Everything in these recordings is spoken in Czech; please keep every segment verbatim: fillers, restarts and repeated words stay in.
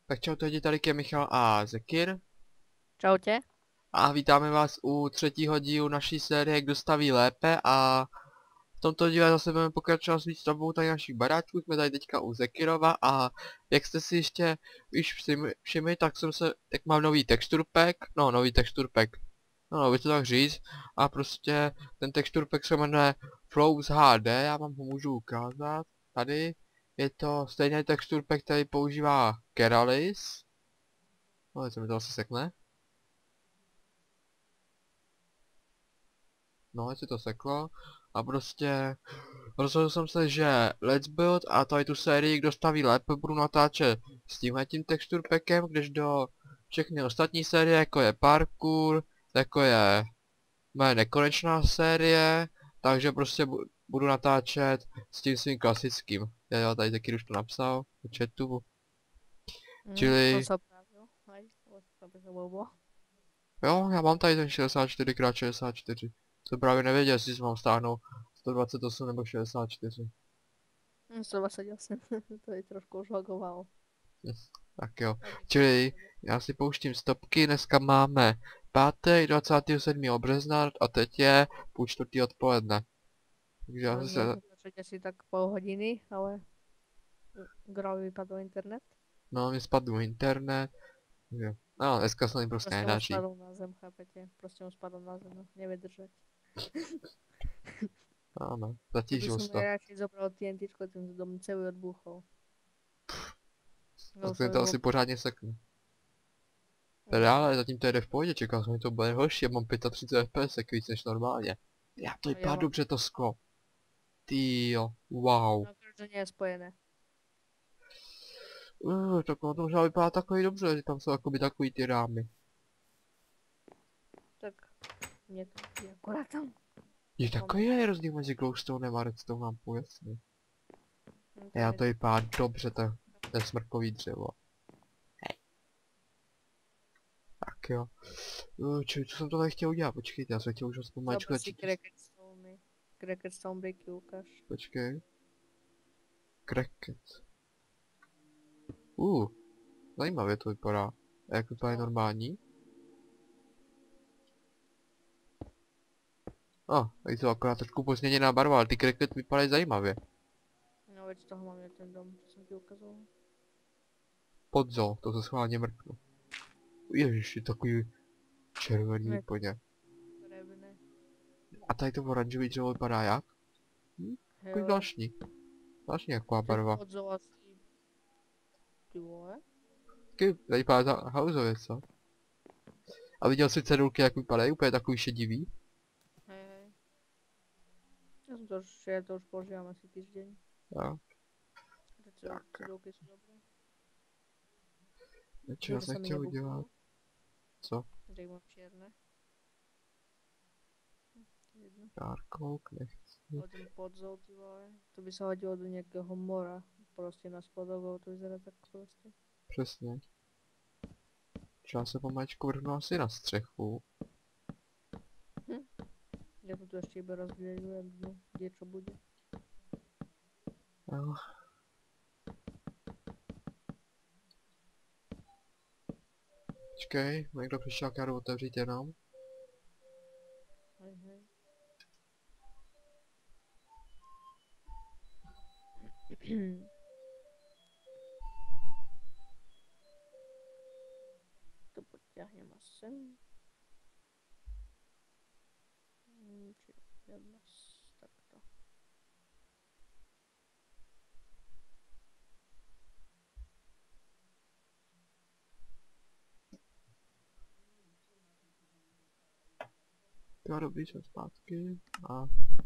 Tak čau lidi, tady je Michal a Zekir. Čau tě. A vítáme vás u třetího dílu naší série Kdo staví lépe a v tomto díle zase budeme pokračovat s výstavbou tady našich baráčů. Jsme tady teďka u Zekirova a jak jste si ještě už všimli, všimli tak jsem se, tak mám nový texture pack, no nový texture pack, no no, by to tak říct. A prostě ten texture pack se jmenuje Flows H D, já vám ho můžu ukázat, tady. Je to stejný texture pack, který používá Keralis. No, co mi to asi sekne. No, jestli to seklo. A prostě rozhodl jsem se, že Let's Build a tady tu sérii Kdo staví lépe budu natáčet s tímhletím texture packem, kdežto všechny ostatní série, jako je Parkour, jako je moje nekonečná série, takže prostě bu budu natáčet s tím svým klasickým. Já jo, tady taky už to napsal do chatu. Mm, Čili... To se opravil. Hej, to by to bylo. Jo, já mám tady ten šedesát čtyři krát šedesát čtyři. To právě nevěděl, jestli si mám stáhnout sto dvacet osm nebo šedesát čtyři. Mm, sto dvacet osm, to je trošku už logovalo. Yes. Tak jo, čili já si pouštím stopky, dneska máme pátek dvacátého sedmého března a teď je půl čtvrtý odpoledne. Takže já No, se... Počkejte si tak pol hodiny, ale Grovi vypadl internet. No, mi spadl internet. Takže... No, dneska se mi prostě Prostě mu nedaří. spadl na zem, chápete? Prostě mu spadl na zem, no, nevydržet. Áno, To by zatížil som to. najradšej zobral TNTčko, ten dom celý odbuchol. No, Tak mi to asi pořádně sekne. Teda, ale zatím to jde v pohodě, čekal jsem, že to bude horší, já mám třicet pět F P S, víc než normálně. Já to No, vypadá já mám- dobře to sklo. Týjo, wow. No, akorát, že nie je spojené. Uh, tak ono to možná vypadá takový dobře, že tam jsou jakoby takový ty rámy. Tak, mne to je akorát tam. Je takový je rozdíl mezi glowstonem a redstonem, jasně. No, to Já je- to vypadá dobře, to, to je smrkový dřevo. Hej. Tak jo. Uh, čo, co jsem to tady chtěl udělat? Počkejte, já jsem chtěl už aspoň mačku Zobral si začít. Cracket Stone. Cracket Stone bricky ukáž. Počkej. Cracket. Uh, zajímavě to vypadá. A jak to je normální? A, oh, tady to akorát trošku pozměněná barva, ale ty cracket vypadají zajímavě. No, veď z toho máme ten dom, čo som ti ukazoval. Podzol, to se schválně mrknu. Ježiši, takový červený Ne. úplně. Farebné. A tady to oranžový dřevo vypadá jak? Hm? Takový Jo. zvláštní. Zvláštní jaková barva. Podzol asi... Ty vole? Taky tady vypadá za hauzově, co? A viděl jsi cedulky, jak vypadají? Úplně takový šedivý. Hej, hej. Ja som to už, ja to už používam asi týždeň. Jo. Tie Tak. cedulky sú dobré. Čo já Že jsem sa mi chtěl nebuklo, udělat? Co? že ich mám čierne. Hm, to je jedno. Dark Oak, nechci. Ale ten podzol, ty vole, to by sa hodilo do nejakého mora. Proste na spodok, to vyzerá tak proste. Přesně. Třeba se pomačku vrhnu asi na střechu. Ja to tu ešte iba rozgliedujem dnu, kde čo bude. Jo. Počkej, má někdo přišel, jak já jdu otevřít jenom. Hej, hej. To potiahnem až sem. Mm, Či jedna z takto. Jo, dobrý, jsem zpátky. A...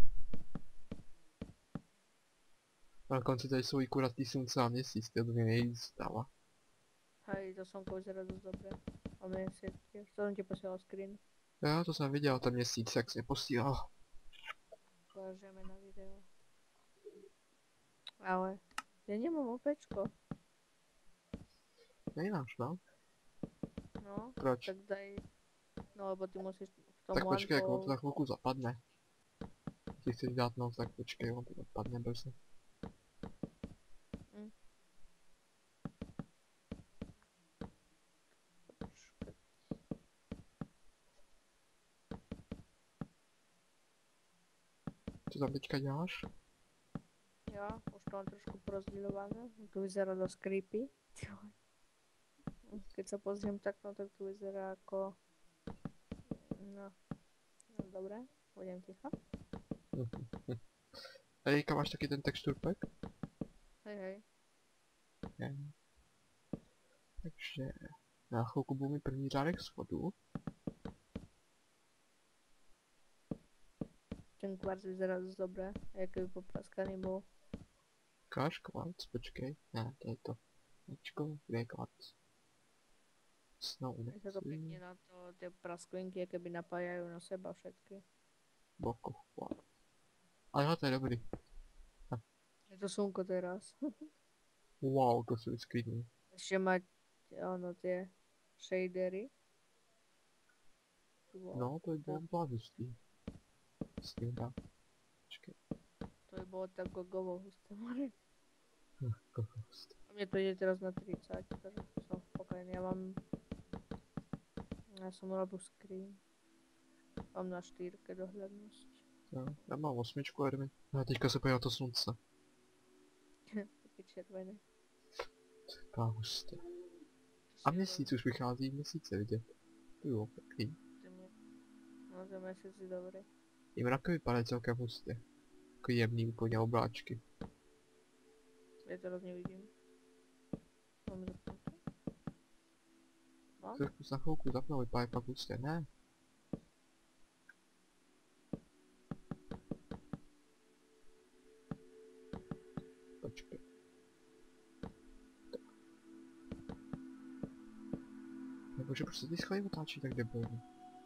Na konci tady jsou i kuratý slunce a měsíc, to mě nejvíc dává. Hej, to slnko vyzerá dosť dobre. A mesiac tiež. To som ti posielal screen. Jo, to jsem viděl, ten měsíc, jak se posílal. Ukážeme na video. Ale ja nemám opečko. Nemáš, no? No, Proč? tak daj. No lebo ty musíš v tom Tak počkej, jak on lampu... to za chvilku zapadne. Ty chceš dát noc, tak počkej, on to zapadne brzo. Mm. tam teďka děláš? Jo, už to mám trošku porozdělované. To vyzerá dost creepy. Keď sa pozriem takto, tak to vyzerá jako... No, no dobré, budem ticho. A teďka máš taky ten texture pack? Hej, hej. Ne. Takže na chvilku budu mít první řádek schodu. Ten kvarc vyzerá dost dobré, jak by popraskaný bol. Káš kvarc, počkej. Ne, to je to. Ačko, kde je kvarc? Snow Je to nechci. pěkně na to, ty prasklinky, jaké by napájají na seba všetky. Boko, wow. Ale jo, to je dobrý. Je to slunko teraz. Wow, to se vysklidní. Ještě mať, ono, ty shadery. Wow. No, to by bylo docela hustý. S tím dá. Počkej. To by bylo tak gogovo husté, more. Hm, kohost. A mně to jde teraz na tridsať, takže jsem spokojený. Já mám... Já jsem robil screen. Mám na štýrke dohlednost. Jo, já mám osmičku a jdeme. A teďka se podívám na to slunce. Taky červený. Taká hustá. A měsíc už vychází, měsíce vidět. To bylo pěkný. No to měsíc je dobrý. I mraky vypadají celkem hustě. Takový jemný úplně obláčky. Já to roz nevidím. Mám zapnuté. Mám? Trošku za chvilku zapnou, vypadají fakt hustě, ne? Počkej. Nebože, proč se ty schody otáčí tak debilně?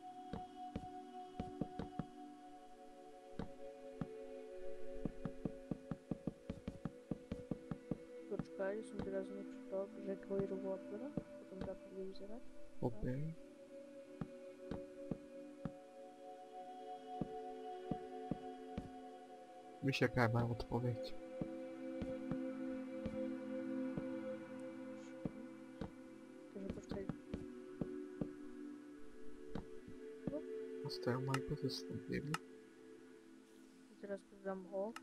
Počkaj, jsem teraz nečítal, že Koirovu opera, potom dá to bude vyzerať. Opět. Víš, jaká je moje odpověď? Takže počkaj. A to je moje pozestavím. Teraz to dám off.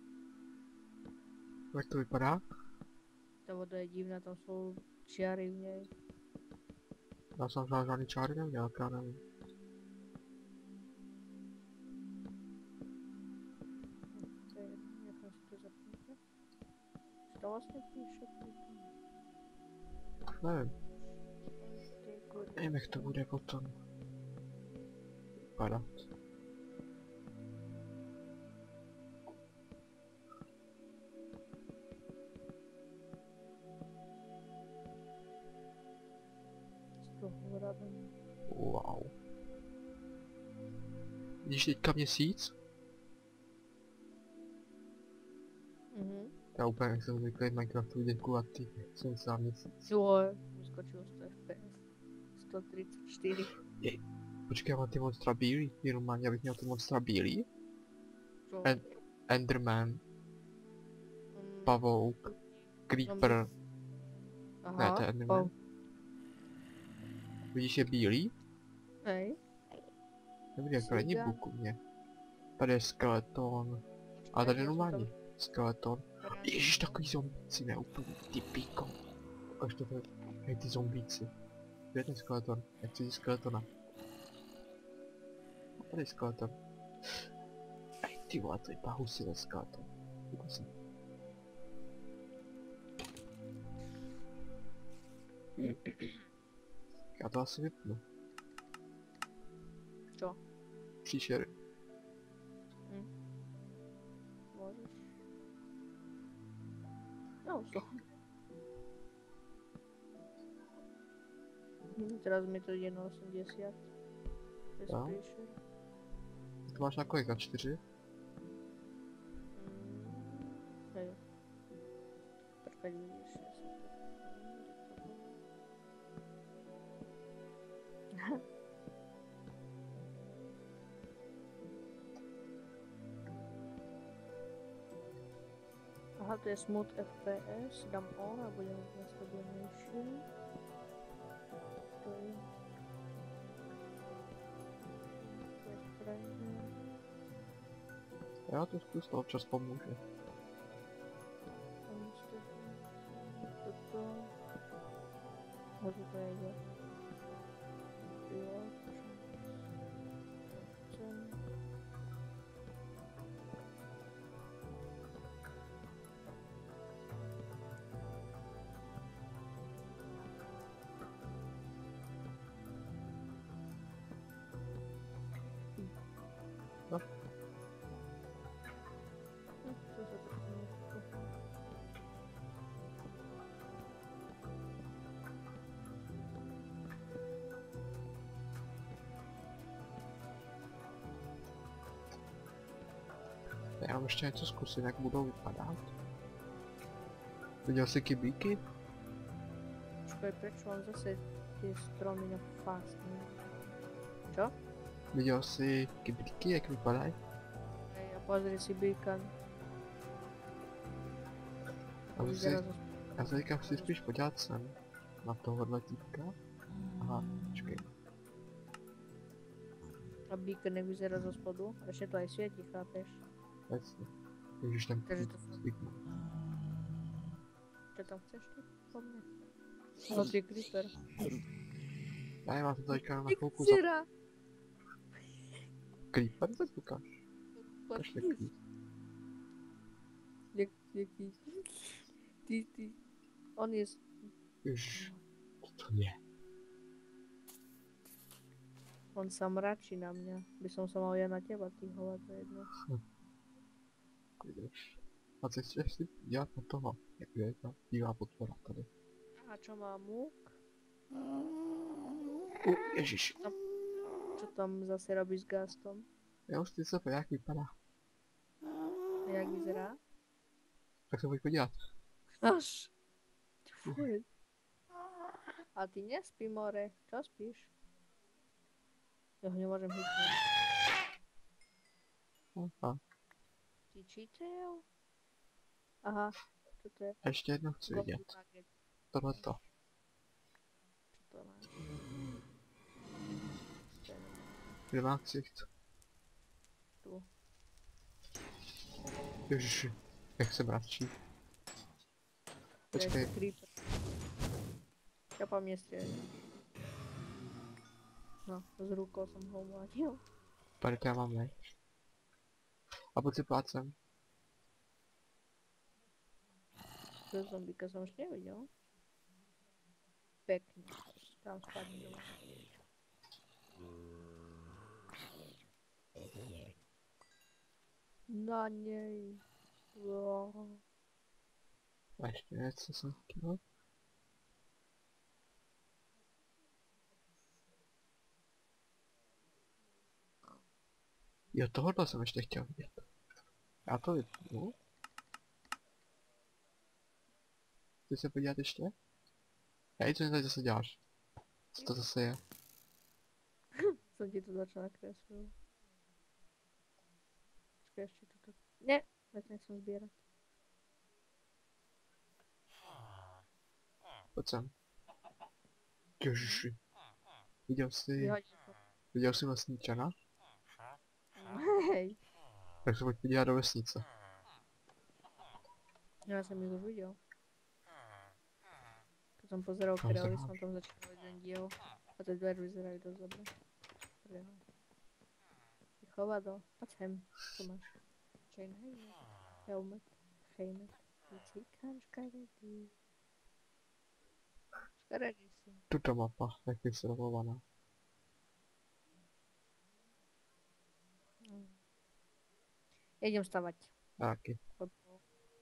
Jak to vypadá? Ta voda je divná, tam jsou čiary v něj. Já jsem žádný, žádný čáry neměl, já nevím. To je, jak jsem si to zapnuté. Co to vlastně píše? Nevím. Nevím, jak to bude potom vypadat. Z toho hradem. Wow. Vidíš teďka měsíc? Mhm. Já úplně jak jsem zvyklý v Minecraftu vidět kulatý slunce a měsíc. Jo, vyskočilo sto F P S. sto třicet čtyři. Počkej, já mám ty monstra bílý, ty normálně, abych měl ty monstra bílý. Co? En Enderman, Mm, pavouk, creeper, aha, ne, to je Enderman. oh, Vidíš je bílý? hej. Dobrý, jak to není Siga. buk u mě. Tady je skeleton. A tady je Já jsem normální tam- skeleton. Krásný. Ježiš, takový zombíci, ne úplně, ty píko. Ukaž to tady, hej ty zombíci. Kde je ten skeleton? Jak chci skeletona? A tady je skeleton. Ej ty vole, to je pahusy ten skeleton. Ukaž se. Já to asi vypnu. Co? Příšery. Můžeš. No, co? Hm, Teraz mi to jde na osmdesát. Bez Jo. pressure. To máš na kolik? Na čtyři? Mm, hej. Počkať, vidíš, já jsem to... Aha, to je smooth F P S, dám on a budeme mít nastabilnější. To je... To je správně. Já to zkus, to občas pomůže. Tam jste... Toto... Můžu to jde. Jo, chcem... No. Hm, to se trochu nešlo. Já mám ještě něco zkusit, jak budou vypadat. Viděl jsi kybíky? Počkej, proč mám zase ty stromy na fásní? Čo? Viděl jsi kybíky, jak vypadají? Ej, a pozri si beacon. A Už si- zaraz Já se teďka chci spíš podívat sem. Na tohohle týpka. Aha, počkej. a beacon jak vyzerá zo spodu. A ještě to aj svieti, chápeš? Jasně. Ježiš, ten Takže to- kybík. Čo tam chceš ty? Po mne. No ty creeper. Já nemám to teďka na Jak chvilku za vyzerá? creeper, tak ukáž. Ukáž ten creeper. Jak, jaký? Ty, ty. On je... z- Ježiš, co to je? On sa mračí na mňa. By som sa mal ja na teba, ty hole, to je jedno. Jdeš. A co chceš si dělat na toho? Jak je ta bílá potvora tady? A čo má múk? U, ježiš. Čo tam zase robí s gastom? Já už ty se podívej, jak vypadá. Jak vyzerá? Tak se pojď podívat. Až. Fuj. A ty nespí, more. Čo spíš? Ja ho nemôžem hitnúť. Aha. Ty cheatel? Aha, čo to je? A ještě jednou chci Golden vidět. nugget. Tohleto. Čo to má? To je Kde má ksicht? tu. Ježiši. Jak se mračí. To je Počkej. creeper. Ja po mne strieľa. No, s rukou som ho umlátil. Tady já mám meč. A pojď si plácem. To zombíka som už nevidel. Pekne. Tam spadne dole. Na nej. Wow. A ještě něco jsem chtěl. Jo, tohohle jsem ještě chtěl vidět. Já to vypnu. Chci se podívat ještě? Hej, co tady zase děláš? Co to zase je? Som ti to začal nakresliť. Počkaj, ešte toto. Ne, veď nechcem zbierať. Pojď sem. Ježiši. Viděl jsi, Vyhodím to. viděl jsi vesničana? Hej, Tak se pojď podívat do vesnice. ja som ich už videl. Keď som pozeral Tam králi, sa- som tam začal jeden diel. A tie dvere vyzerajú dosť dobre. Prehoj. Ty chovado, poď sem. Tu máš. Chain helmet. Helmet. Helmet. Vycíkám škaredý. Škaredý si. Tuto mapa, jak je servovaná. Mm. Idem stavať. Taky. Lebo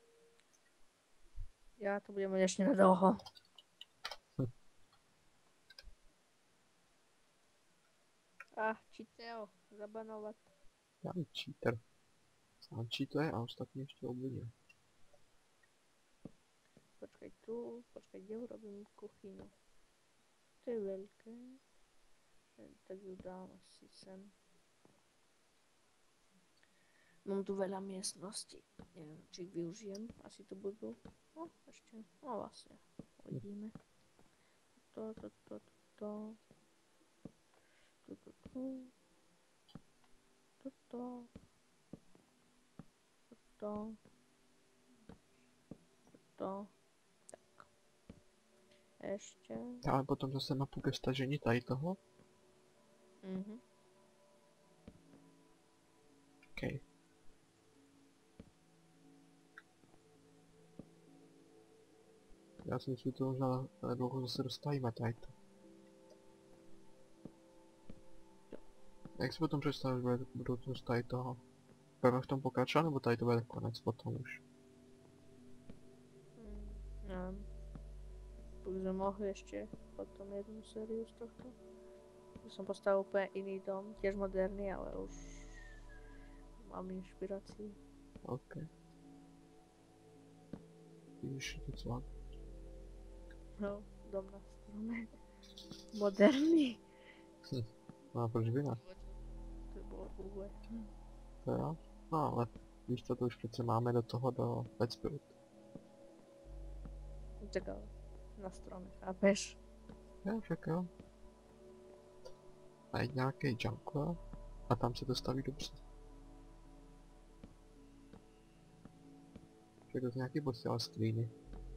ja to budem mať ešte na dlho. Hm. Ah, cheatel, zabanovat. Já jsem cheater. Sám cheatuje a ostatní ještě obvině. Počkaj tu, počkaj, kde urobím kuchyňu? To je veľké. Tak ju dám asi sem. Mám tu veľa miestností. Neviem, či ich využijem. Asi to budú. No, ešte. No vlastne. Uvidíme. Toto, toto, toto. Toto, toto. Toto. to. To. Tak. Ještě. Ale potom zase mapu ke stažení tady toho. Mhm. OK. Já si myslím, že to možná dlouho zase dostavíme tady to. Jak si potom představíš, bude budoucnost tady toho? Budeme v tom pokračovat, nebo tady to bude konec potom už? Mm, nevím. Bych jsme mohli ještě potom jednu sériu z tohto. Já jsem postavil úplně jiný dom, těž moderní, ale už mám inspiraci. OK. Vidíš docela. No, dom na stromě. Moderní. Hm. No a proč by ne? To bylo vůbec. To jo? No ale víš co, to už přece máme do toho do Let's Build. Tak ale na stromě, chápeš? Jo, však jo. Najít nějaký jungle a tam se to staví dobře. Však to z nějaký posílal screeny.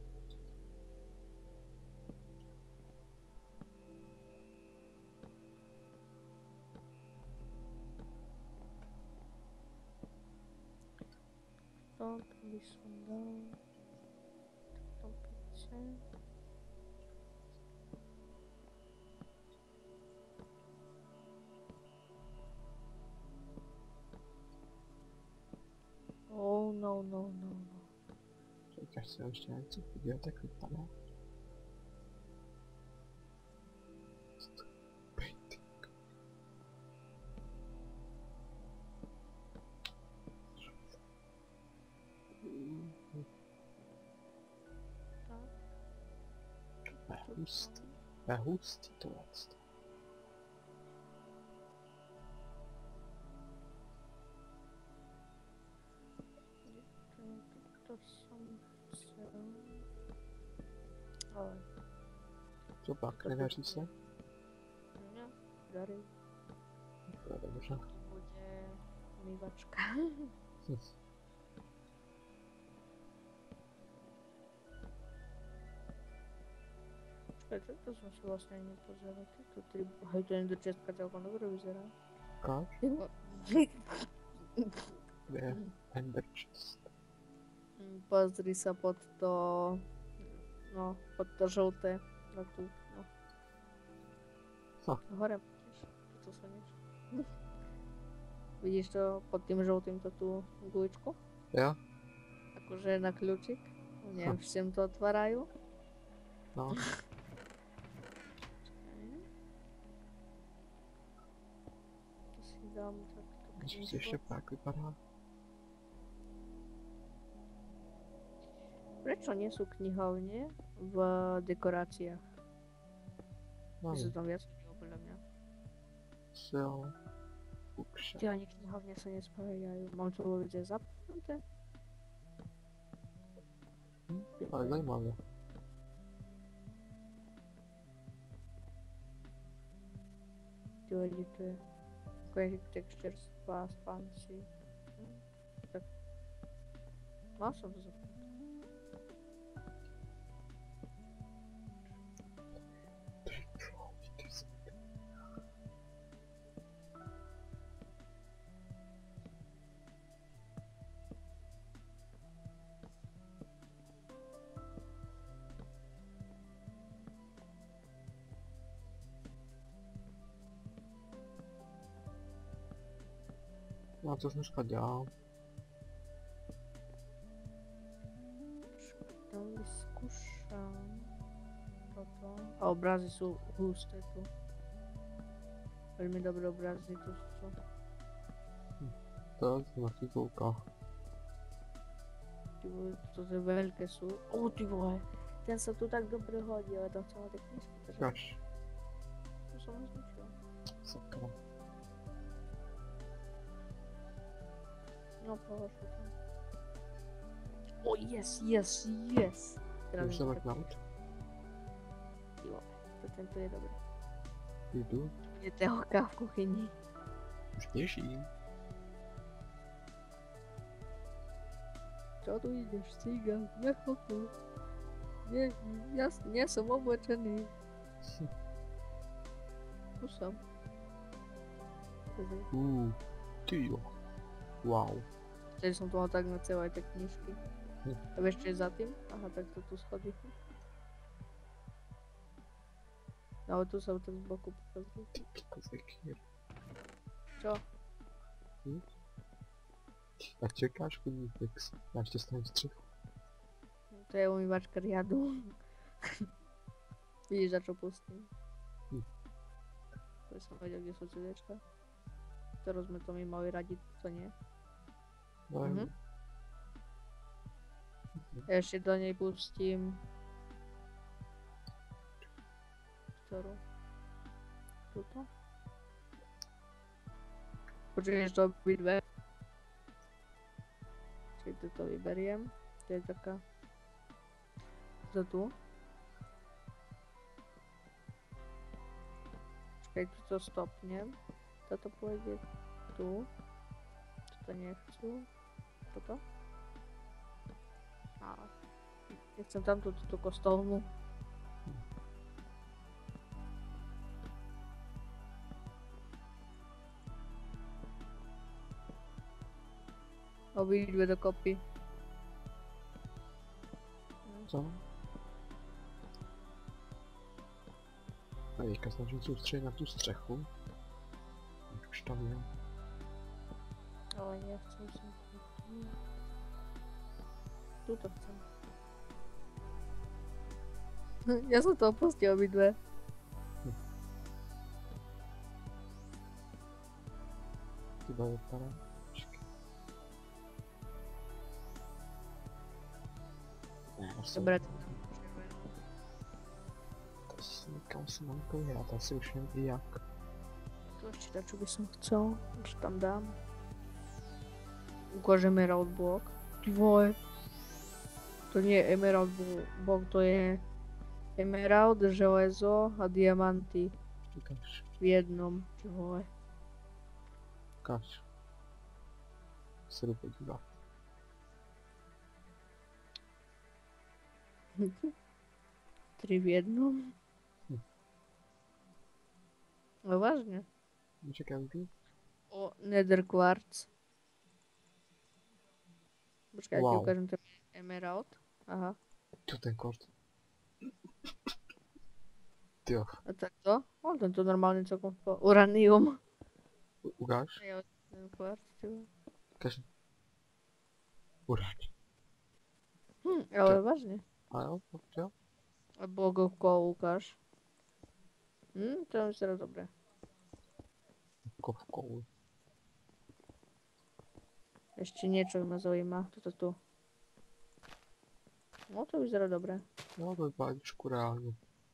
To, to bych sundal. To pice. Oh no no no no. Čekáš se ještě něco vidět, tak vypadá. Painting. Tak. To je hustý. To je hustý tohle. To jsem chtěl. Ale Co pak, nedaří se? ne, dary. To je dobře. Bude umývačka. Hm. Počkejte, to jsem si vlastně ani pozeral. Tyto ty... Hej, to jen do česka celkom dobře vyzerá. Ukáž? Kde je Ender Chest? Mm, Pozri sa pod to... No, pod to žlté. Na tu, no. Ha. Hore máš, to sa nič. Vidíš to pod tým žltým, to tú guličku? Jo? Akože na kľúčik. Neviem, všem to otvárajú. No. To si dám takto Myslím si knižku. ještě pak vypadá. Prečo nie sú knihovne v dekoráciách? No, Že sú tam viac knihov podľa mňa. jo. Bookshop. Ty ani knihovne sa nespájajú. Mám to vôbec aj zapnuté? Hm, ale zajímavé. Ty lidi, to je Quake Textures Fast Fancy. Hm, tak. Mal som to zapnuté. No a co jsi dneska dělal? To vyskúšam. Toto. A obrazy sú husté tu. Veľmi dobré obrazy tu sú. To jsem na ty koukal. Ty vole, toto je veľké sú. O, ty vole. Ten sa tu tak dobre hodí, ale tam chcem mať tie knižky. takže Kaž. To som nezničil. Sakra. No, polož to tam. O, yes, yes, yes. Teraz Už mi se to tak tak- nauč. Ty vole, to tento je dobrý. Jdu. Je tehoka v kuchyni. Už běžím. Čo tu ideš, cígan? Nechod tu. Nie, ja s- nie som oblečený. Tu som. Pozri. Uh, ty jo. Wow. Že som toho tak na celé tie knižky. Hm. A vieš, čo je za tým? Aha, tak to tu schody. No ale tu sa tak z boku pokazuje. Ty to Zekir. Čo? Hm? A čekáš, chodí fix. Já ještě stavím střechu. To je umývačka riadu. Vidíš, za čo pustím. Hm. To som vedel, kde sú CDčka. Ktorú sme to my mali radiť, to nie. No, Mhm. Ešte do nej pustím... Ktorú? Tuto? Počuješ to obidve? Čiže toto vyberiem. To je taká... To tu. Čakaj, tuto stopnem. Toto pôjde tu. Toto nechcú. Toto. A nechcem tam tú, tú kostolnú. Obidve dokopy. co? A teďka snažím soustředit na tu střechu. Už tam je. Ale nechcem som tu. Tuto chcem. Ja som to opustil obidve. Chyba vypadá. Počkej. Ne, já jsem... Dobre. To si někam se mám pohrát, asi už nevím i jak. To ešte tak, čo by som chcel. Čo tam dám? Ukáž Emerald Block. Ty vole. To nie je Emerald Block, to je Emerald, železo a diamanty Ukáž. v jednom. Ty vole. Ukáž. Se jdu podívat. Tri v jednom? Hm. No vážne. Čekaj, jdu. O, Nether Quartz. Počkaj, ja ti Wow. ukážem ten Emerald. Aha. Tu ten kort. Tyjo. A takto? O, tento normálne celkom po... Uranium. U- Ukáž. Jo, ten Quartz, ty vole. Ukáž. Uráč. Hm, ale Čo? vážne. A jo, dobře. A Bogovko ukáž. Hm, to vyzerá dobre. Kovkou. Ešte niečo ma zaujíma. Toto tu. No to vyzerá dobre. No, to vypadá trošku reálně.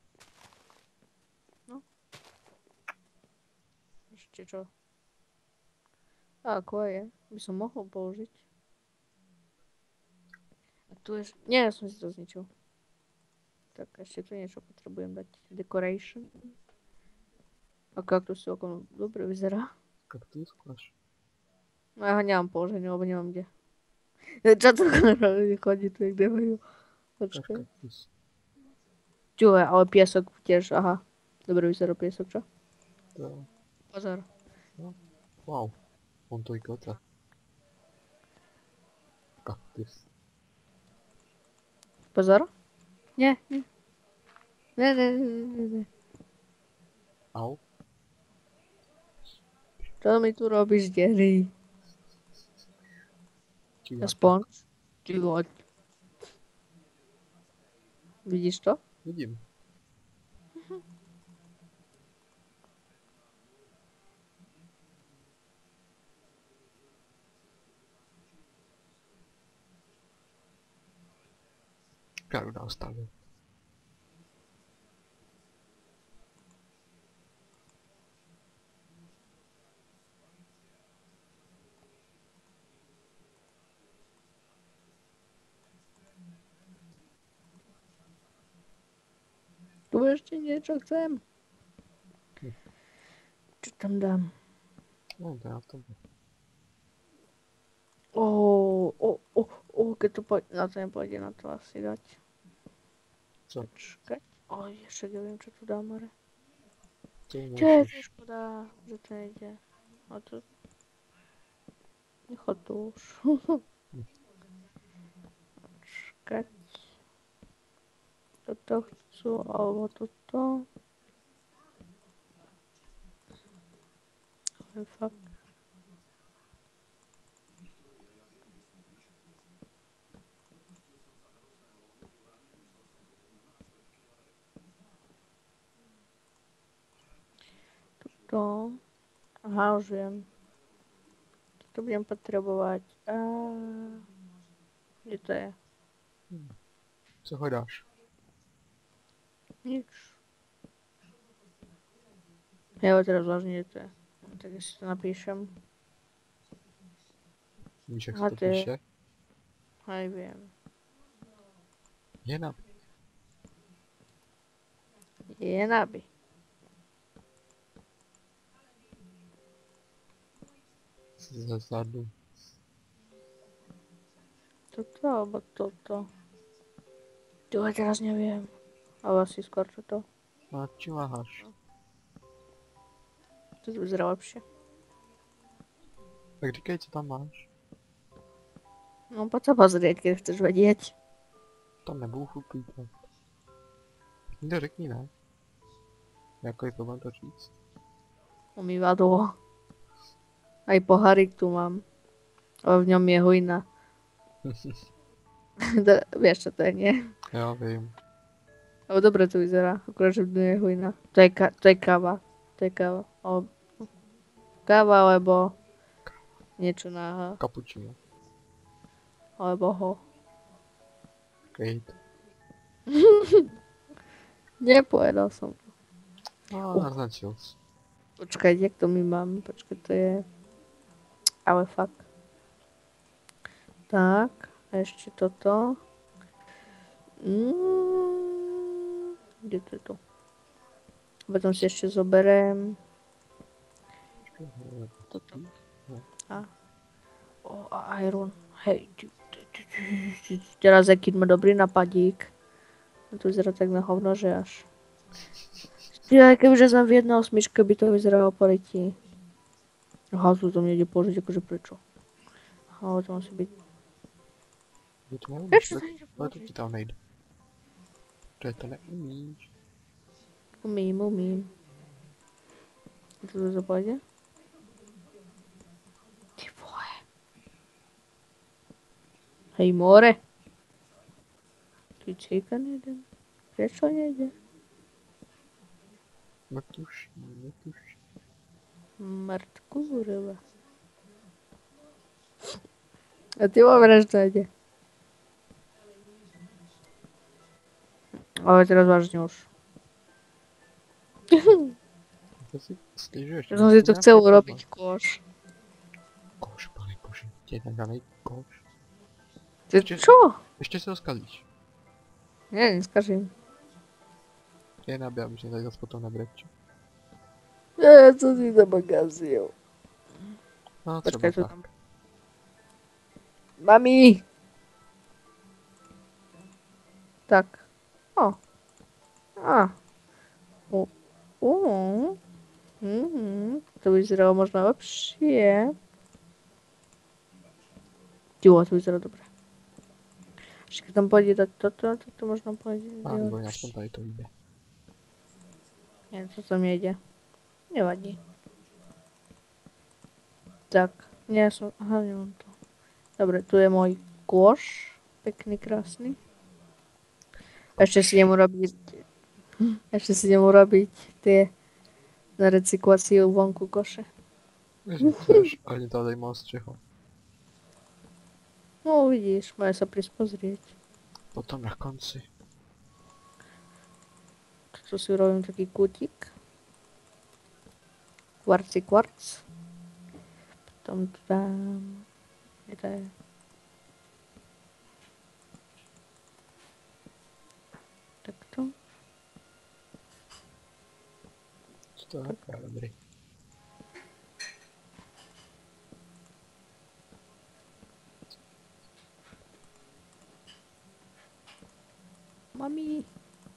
Ešte čo? A koje by som mohol použiť. A tu je... Nie, ja som si to zničil. Tak ešte tu niečo potrebujem dať. Decoration. A kaktus celkom dobre vyzerá. Kaktus, ukáž. No ja ho nemám položený, lebo nemám kde. Čo to chodí tu, kde majú? Ukáž Počkaj. kaktus. Čuj, ale piesok tiež, aha. Dobre vyzerá piesok, čo? To, Pozor. wow. On to i kota. Kaktus. Pozor. Nie, nie. Ne, ne, ne, ne, ne. Au. Čo mi tu robíš, Jerry? Či Aspoň. Ty vole. Vidíš to? Vidím. Káru dál stavit. Tu ešte niečo chcem. Hm. Čo tam dám? No, to je na tebe. O, o, o, O, keď to pojď, na to nepojde na to asi dať. Co? Počkať. O, ještě nevím, čo tu dám, more. To Čo je to můžeš. škoda, že to nejde. A to... Nechod to už. Počkať. Toto chci, alebo toto. Ale fakt. Toto. Aha, už vím. To budeme potřebovat. A... Kde to je? Co hledáš? Nic. Jo, teda zvláštně, kde to je. Tak jestli to napíšem. Víš, jak Aha, se to ty. píše? Nevím. Je na... Je nabi. Zezadu. Toto alebo toto. Tyhle teraz nevím. Ale asi skoro toto. No či váháš? To vyzerá lepší. Tak říkej, co tam máš. No pojď se pozrieť, keď chceš vedieť. Tam nebudu furt pýtat. Ty to řekni, ne? Jaký problém to říct? Umývadlo. Aj pohárik tu mám. Ale v ňom je hojna. Vieš čo to je, nie? Já vím. Ale dobre to vyzerá. Akurát, že v dnu je hojna. To je, ka- to je káva. To je káva. Ale... Káva alebo... Niečo na H. Kapučino. Alebo ho. Kate. Nepovedal som to. No, naznačil jsi. Počkaj, jak to my máme? Počkaj, to je... Ale fakt. Tak, a ešte toto. Mm, kde to je to? Potom si ešte zoberiem toto. A, o, a iron. Hej, ty, ty, ty, ty, ty, ty, teraz jaký má dobrý napadík. A to vyzerá tak na hovno, že až. Ja, kebyže sme v jednej osmičke, by to vyzeralo poletí. Aha, tu to mne ide položiť, akože prečo? Ale to musí byť... Je to neumíš, Prečo ale to nejde ale to položiť? ti tam nejde. To je to neumíš. Umím, umím. To to pôjde? Ty vole. Hej, more. Ty číka nejde. Prečo nejde? Netuším, netuším. Mrtku kurva. A ty vole, že to nejde. Ale teraz vážne už. To si stěžuješ. Ja som si to chcel urobiť koš. Koš, pane bože, tě ten danej koš. Ty Ešte- čo? Ještě se ho skazíš. Nie, neskažím. Je nabě, aby se tady zase potom nebrečil. Ja som si to magazil. No třeba Počkaj, to tak. tam. Mami! Tak. O. A. O. O. Mhm. To vyzeralo možno lepšie. Jo, to vyzerá dobre. Ešte keď tam pôjde dať toto, tak to možno pôjde. A nebo aspoň tady to jde. Nie, to tam nejde. Nevadí. Tak. Nie som... Aha, nemám to. Dobre, tu je môj koš. Pekný, krásny. Ešte si idem urobiť... Ešte si idem urobiť tie na recykláciu vonku koše. Chceš, ani tady moc čeho. No uvidíš, majú sa prísť pozrieť. Potom na konci. Tu si urobím taký kútik. Kvarci kvarc. Potom tu dám... Kde to je? Takto. Co to je? Dobrý. Mami.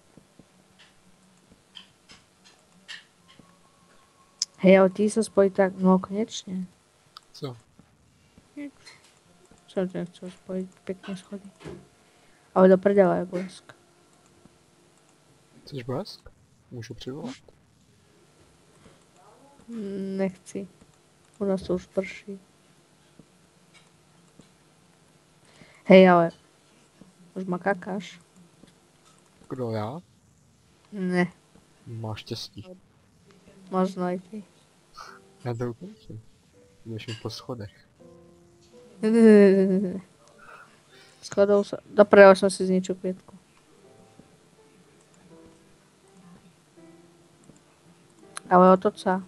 Hej, ale ty sa spojí tak, no konečne. Co? Nic. Som ťa chcel spojiť, pekne schody. Ale do prdele je blesk. Chceš blesk? Můžu přivolat. Mm, Nechci. U nás to už prší. Hej, ale už ma kakáš? Kdo já? Ne, Máš štěstí. možno aj ty. Já to ukončím. Jdeš mi po schodech. Ne, ne, ne, ne, ne, ne. Schodou sa... Doprava som si zničil kvietku. Ale otoč sa.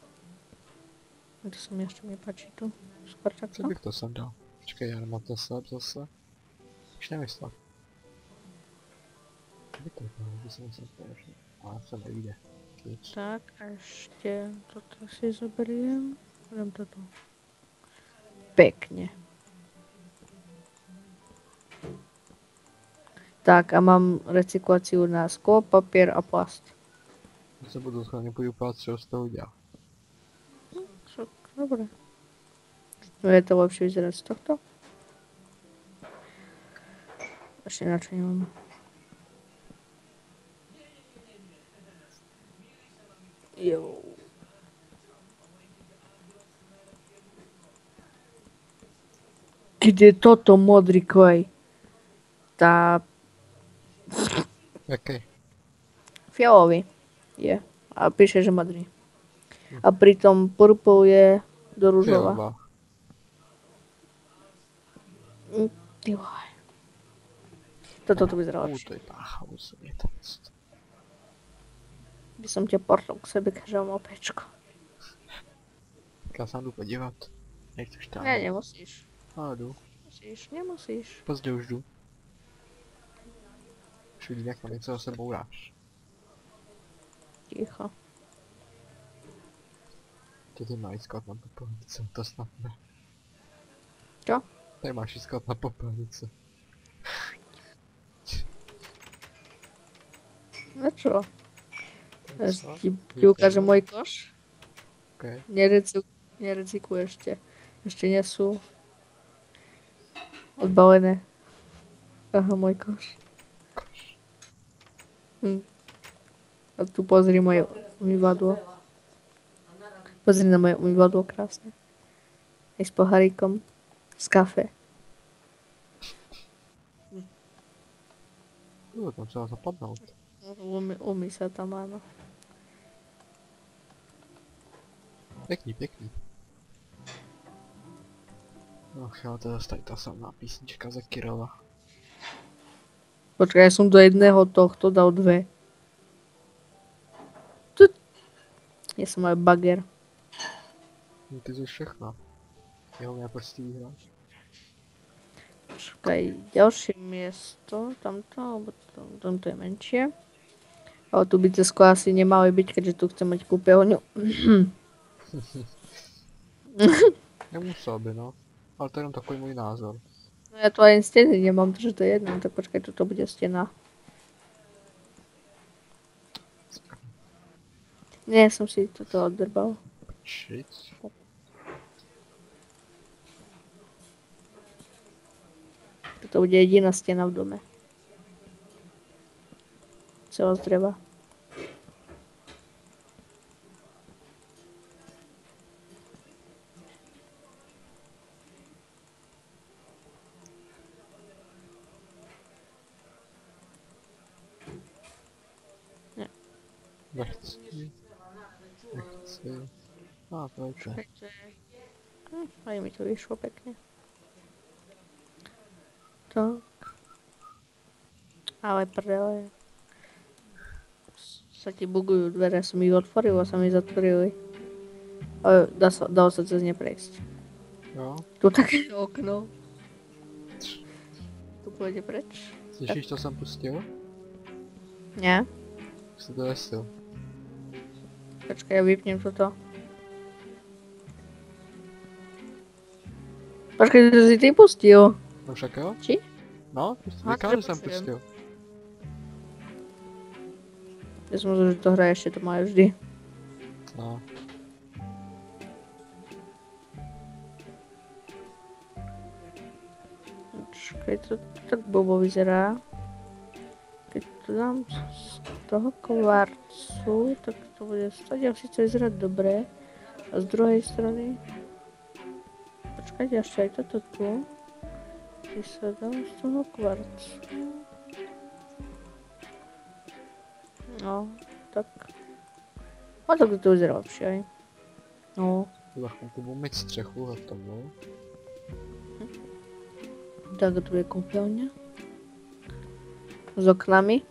To sa mi ešte nepáči tu. Skôr Co takto. bych to sem dal? Počkej, já nemám ten slab zase. Už nemyslel. Kdy to bylo? Kdy jsem se společně. Ale se nevíde. Nic. Tak, a ešte toto si zoberiem. Idem toto. Pekne. Tak a mám recykláciu na sklo, papier a plast. Já se budu schválně podívat, co z toho dělá. Však, dobre. No je to lepšie vyzerať z tohto? Ešte načo nemám. Jo. Kde toto modrý klej? Tá Jaký? fialový je. A píše, že modrý. A pritom purple je do rúžova. Fialová. Mm, Ty vole. Toto tu vyzerá U, lepšie. to je pácha, musím je tam. By som ťa portal k sebe, keďže mám opečko. Tak já se jdu podívat. Jak to štáhne. Ne, nemusíš. A jdu. Musíš, nemusíš. Pozdě už jdu. Už vidím, jak tam něco zase bouráš. Ticho. Ty ty máš sklad na popelnice, to snad ne. Čo? Tady máš sklad na popelnice. No čo? To je co? Ti, ti ukážem môj koš. Okay. Nerecu, nerecykluj ešte. Ešte nie sú odbalené. Aha, môj koš. Hm. A tu pozri moje umývadlo. Pozri na moje umývadlo krásne. Aj s pohárikom. Z kafe. Jo, tam třeba zapadnout. Umí, umí sa tam, áno. Pěkný, pěkný. No jo, to je zase tady ta samá písnička ze Kirova. Počkaj, ja som do jedného tohto dal dve. Tut. Ja som aj bager. No ty jsi všechno. Jo, mě prostě vyhrát. Počkaj, ďalšie miesto, tamto, alebo to, tamto je menšie. Ale tu by tie skla asi nemali byť, keďže tu chcem mať kúpeľňu. Nemusel by, no. Ale to je jenom takový můj názor. No ja tu aj steny nemám, takže to je jedno, tak počkaj, tuto bude stena. Nie, som si toto oddrbal. Shit. Toto bude jediná stena v dome. Celá z dreva. Nechci. Nechci. A, to je to. Hm, aj mi to vyšlo pekne. Tak. Ale prdele. Sa ti bugujú dvere, som ich otvoril a sa mi zatvorili. Ale dá sa, dalo sa cez ne prejsť. Jo. Tu také okno. Tu pôjde preč. Slyšíš, to jsem pustil? Nie? Už se to desil. Počkaj, ja vypnem toto. Počkaj, to si ty pustil. No však jo? Či? No, pust- Aha, říkám, že že jsem pustil. pustil. Ja som myslel, že to hra ešte to majú vždy. No. Počkej, to tak bobo vyzerá. Keď to dám z toho kvarcu, tak to bude stať síce vyzerať dobre. A z druhej strany... Počkajte, ešte aj toto tu. Keď sa dám z toho kvarcu... No, tak... No tak to vyzerá lepšie aj. No, Za chvilku budu mít střechu hotovou. tak tu je koupelňa. S oknami.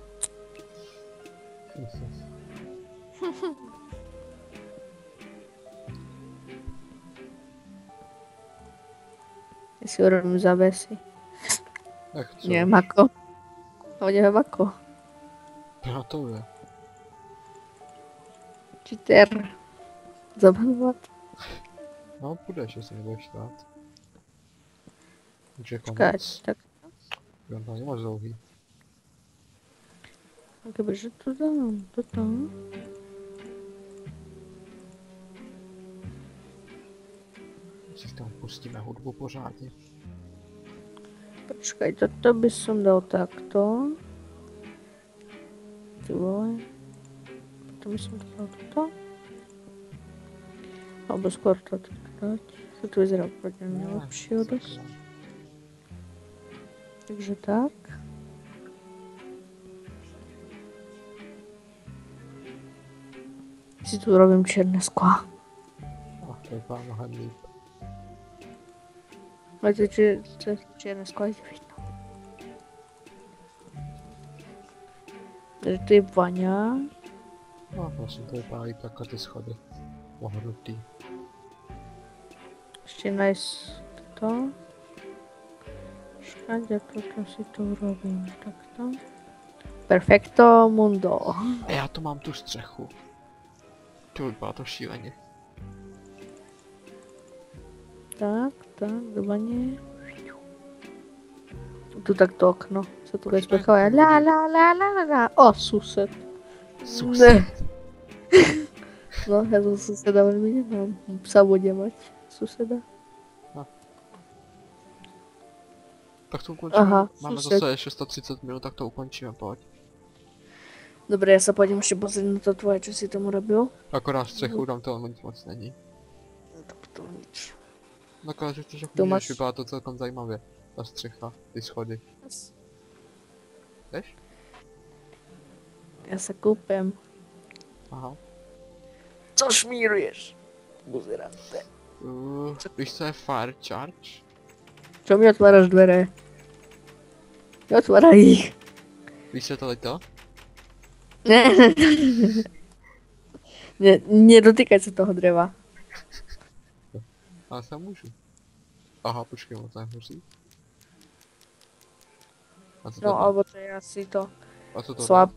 Ja si urobím zavesy. Tak co? Neviem ako. No neviem ako. No to je. Cheater. Zabanovat. No půjdeš, jestli nebudeš štát. Už je Počkať, konec. tak Jo, to není moc dlouhý. kebyže to dám, to tam. Si tam pustíme hudbu pořádně. Počkaj, toto by som dal takto. Ty vole. Potom by som to dal toto. Alebo skôr toto dať. Toto vyzerá podľa mňa lepšie o dosť. Takže tak. Si tu robím čierne skla. A to je pár mnohem líp. Ale to či, to čierne skla je vidno. Takže tu je vaňa. No vlastně to vypadá líp takhle ty schody. Pohodlutý. Ešte nájsť to. Všade potom si to urobím takto. Perfecto mundo. A já tu mám tu střechu. To vypadá to šíleně. Tak, tak, dvaně. Tu takto okno. Se tu bude spěchovat. La la la la la la. O, sused. Sused. No, ja som suseda veľmi nemám. Psa bude mať. Suseda. Tak to ukončíme. Aha, Máme sused. zase ještě sto třicet minut, tak to ukončíme, pojď. Dobre, ja sa pôjdem ešte pozrieť na to tvoje, čo si tomu robil. Akorát střechu tam toho nic moc není. To nič. Nakonec ještě však To můžeš, máš- vypadá to celkem zajímavě. Ta střecha, ty schody. Jdeš? Ja sa kúpem. Aha. Co šmíruješ? Buzerante. Uh, víš co je fire charge? Čo mi otváraš dvere? Neotváraj ich. Víš co je to to? Ne, ne, ne, nedotýkaj sa toho dreva. Ale se můžu. Aha, počkej, ono to nehoří. A co to No, tam? alebo to je asi to. A co to Slab.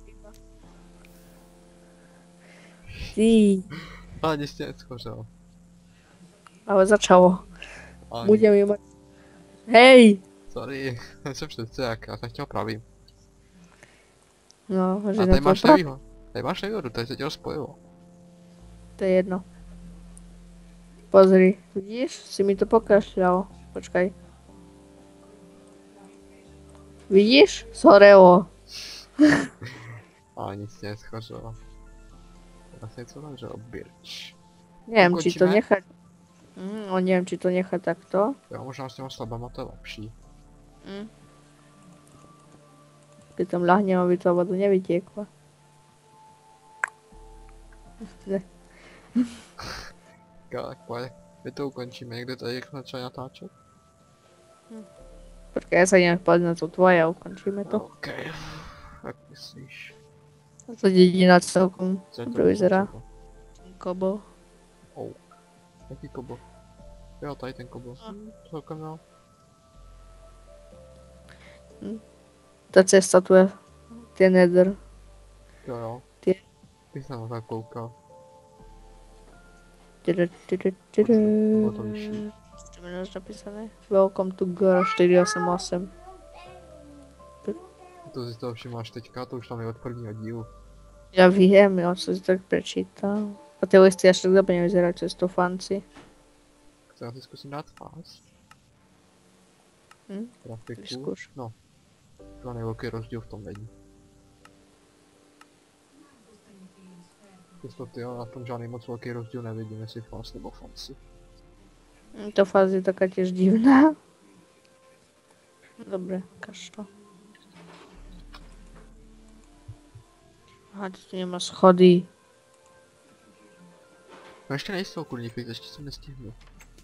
Ty, Ale nic tě neschořelo. ale začalo. Ale Budem ju mať. Hej! sorry, jsem přece jak, já jsem chtěl pravý. No, že A na tady to máš pra- nevýhodu. Tady máš nevýhodu, tady se tě rozpojilo. To je jedno. Pozri, vidíš? Si mi to pokašľal. Počkaj. Vidíš? Zhorelo. Ale nic tě neschořelo. Vlastně co tam, že birč. Neviem, či to Ukončíme? nechať. Mm, no neviem, či to nechať takto. Jo, možná s těma slabama to je lepší. Mm. Keď tam ľahnem, aby to voda nevytiekla. Ne. Jo, tak pojď. My to ukončíme, někde tady jak jsme začali natáčet. Počkaj, ja sa idem pozrieť na to tvoje a ukončíme to. OK. Jak myslíš? To dedina celkom Co je dobre vyzerá. třeba? Kobo. Oh. Jaký kobo? Jo, tady ten kobo. Hm, celkem jo. Ta cesta tu je. Tie nether. Jo, jo. Ty- Ty jsem na to koukal. Tydu, tydu, tydu. Bylo to vyšší. Čo mi máš napísané? Welcome to Gora štyri osem osem. To si toho všimáš teďka, to už tam je od prvního dílu. Ja viem, ja som si tak prečítal. A tie listy až tak dobre nevyzerajú cez to fancy. Chci já si zkusím dát fast. Hm? Grafiku. Vyskúš. No. Žádný velký rozdíl v tom není. Jistoty, jo, na tom žádný moc velký rozdíl nevidím, jestli fast nebo fancy. Hm, to fáza je taká tiež divná. Dobre, kašlo. Aha, to tu nemá schody. No ještě nejsou kurní fix, ještě jsem nestihnul.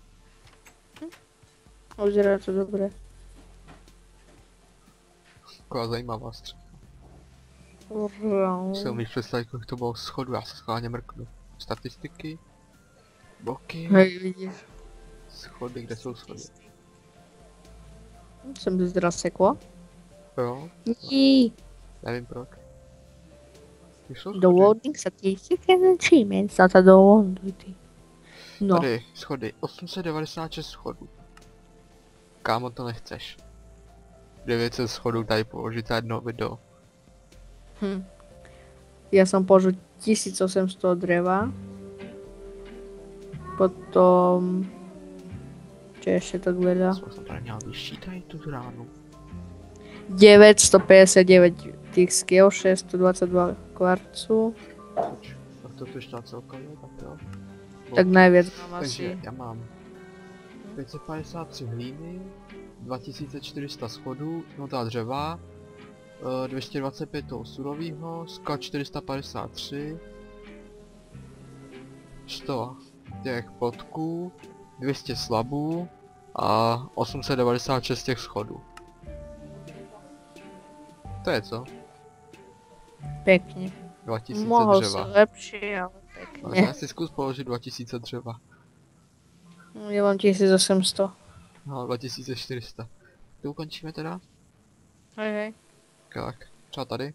Vyzerá to dobre. Taková zajímavá střecha. Wow. Si umíš představit, kolik to bylo schodu, já se schválně mrknu. Statistiky. Boky. Hej, vidíš. Schody, kde jsou schody? Jsem to teda seklo. Jo, Jí. nevím proč. Když jsou schody. Downloading statistics and achievements. Data downloaduj ty. No. Tady, schody. osm set devadesát šest schodů. Kámo, to nechceš. devět set schodů tady položit a jedno video. Hm. Ja som použil tisíc osemsto dreva. Potom... Čo je ešte tak veľa? Jsem tady měl vyšší tady tu ránu. deväťstopäťdesiatdeväť tých skill, šesťstodvadsaťdva kvarcu. Proč? Tak to je štát celkově, tak jo. Tak najviac mám Takže asi. já mám pět set padesát tři hlíny, dva tisíce čtyři sta schodů, nota dřeva, eh, dvě stě dvacet pět toho surovýho, skal čtyři sta padesát tři, sto těch podků, dvě stě slabů a osm set devadesát šest těch schodů. To je co? Pekne. dva tisíce Mohol si dřeva. lepšie, ale Ale pekne. já si zkus položit dva tisíce dřeva. Ja mám tisíc osemsto. No, dva tisíce čtyři sta. To ukončíme teda? Hej, hej. Tak, třeba tady.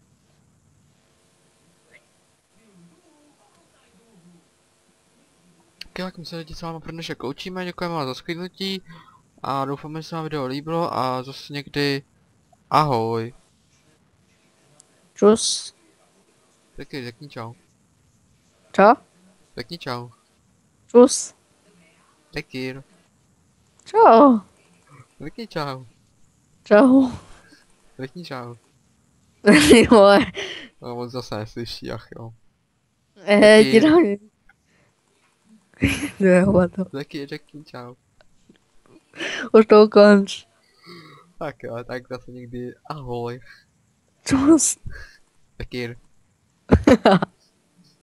Tak my se lidi s váma pro dnešek loučíme, děkujeme vám za shlédnutí a doufáme, že se vám video líbilo a zase někdy ahoj. Čus. Řekni, řekni čau. Čo? Řekni čau. Čus. Řekni. Čo? Řekni čau. Čau. Řekni čau. Ty vole. No, on zase neslyší, ach jo. Eh, Taky. ti dám. To je hovado. Řekni, řekni čau. Už to ukonč. Tak jo, tak zase někdy ahoj. Čus. Řekni.